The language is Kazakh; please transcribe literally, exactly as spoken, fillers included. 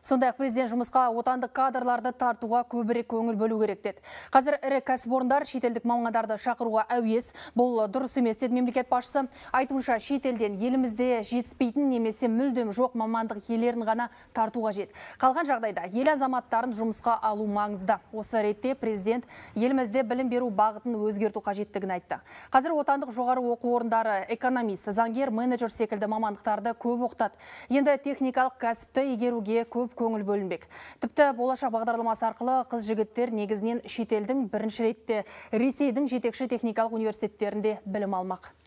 Сондай-ақ президент жұмысқа отандық кадрларды тартуға көбірек көңіл бөлу керек деді. Қазір ірі кәсіпорындар шетелдік мамандарды шақыруға әуес. Бұл дұрыс емес деді мемлекет басшысы. Айтуынша, шетелден елімізде жетіспейтін немесе мүлдем жоқ мамандық иелерін ғана тарту қажет. Қалған жағдайда ел азаматтарын жұмысқа алу маңызды. Осы ретте президент елімізде білім беру бағытын өзгерту қажеттігін айтты. Қазір отандық жоғары оқу орындары экономист, заңгер, менеджер секілді мамандықтарды көп оқытады. Енді техникалық кәсіпті игеруге көп көңіл бөлінбек. Тіпті болашақ бағдарламасы арқылы қыз-жігіттер негізінен шетелдің, бірінші ретте Ресейдің жетекші техникалық университеттерінде білім алмақ.